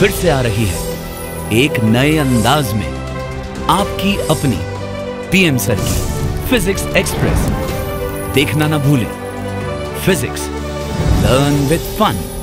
फिर से आ रही है एक नए अंदाज में आपकी अपनी पीएम सर की फिजिक्स एक्सप्रेस। देखना ना भूलें। Physics learn with fun.